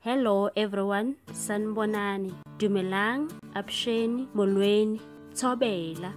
Hello everyone, Sanbonani, Dumelang, Absheni, Molweni, Tobela,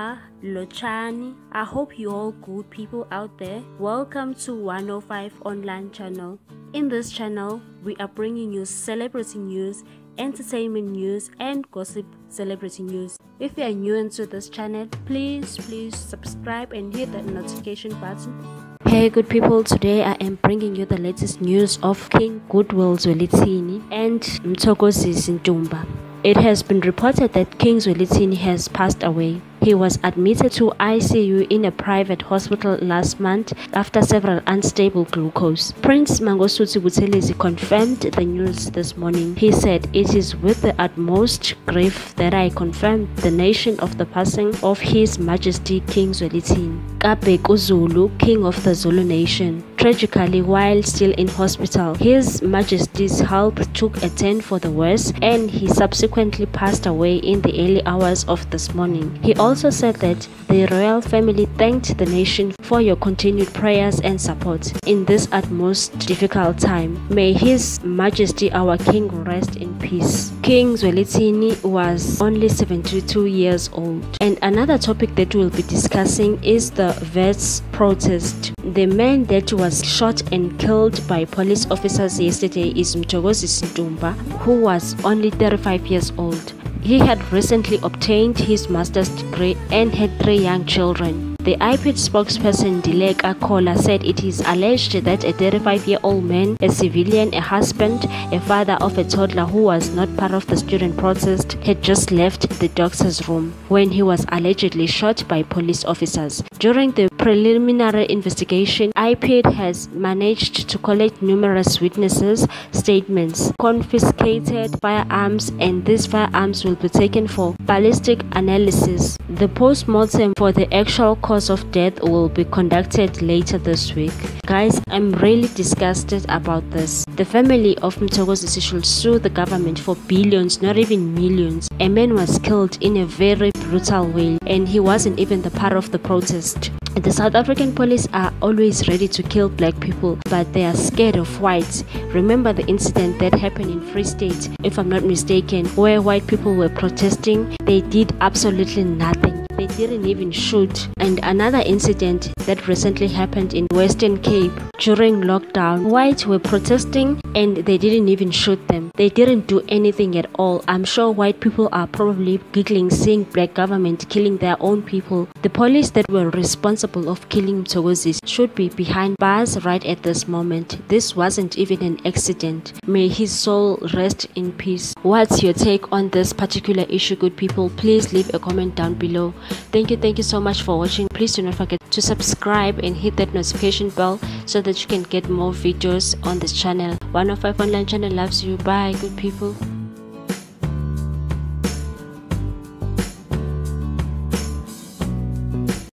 Lochani. I hope you all good people out there. Welcome to 105 online channel. In this channel, we are bringing you celebrity news, entertainment news and gossip celebrity news. If you are new into this channel, please subscribe and hit that notification button. Hey good people, today I am bringing you the latest news of King Goodwill Zwelithini and Mthokozisi Ntumba. It has been reported that King Zwelithini has passed away. He was admitted to ICU in a private hospital last month after several unstable glucose. Prince Mangosuthu Buthelezi confirmed the news this morning. He said, "It is with the utmost grief that I confirm the nation of the passing of His Majesty King Zwelithini Kabheka Zulu, King of the Zulu Nation. Tragically, while still in hospital, His Majesty's health took a turn for the worse and he subsequently passed away in the early hours of this morning." He also said that the royal family thanked the nation for your continued prayers and support in this utmost difficult time. May His Majesty our King rest in peace. King Zwelithini was only 72 years old. And another topic that we'll be discussing is the vets protest. The man that was shot and killed by police officers yesterday is Mthokozisi Ntumba, who was only 35 years old. He had recently obtained his master's degree and had 3 young children. The IPID spokesperson Dileka Kola said it is alleged that a 35-year-old man, a civilian, a husband, a father of a toddler who was not part of the student protest, had just left the doctor's room when he was allegedly shot by police officers. During the preliminary investigation, IPID has managed to collect numerous witnesses' statements, confiscated firearms, and these firearms will be taken for ballistic analysis. The post-mortem for the actual cause of death will be conducted later this week. Guys, I'm really disgusted about this. The family of Mthokozisi should sue the government for billions, not even millions. A man was killed in a very brutal way and he wasn't even the part of the protest. The South African police are always ready to kill black people, but they are scared of whites. Remember the incident that happened in Free State, if I'm not mistaken, where white people were protesting? They did absolutely nothing. They didn't even shoot. And another incident that recently happened in Western Cape during lockdown, whites were protesting and they didn't even shoot them. They didn't do anything at all. I'm sure white people are probably giggling seeing black government killing their own people. The police that were responsible of killing Mthokozisi should be behind bars right at this moment. This wasn't even an accident. May his soul rest in peace. What's your take on this particular issue, good people? Please leave a comment down below. Thank you so much for watching. Please do not forget to subscribe and hit that notification bell so that you can get more videos on this channel. 105 online channel loves you. Bye good people.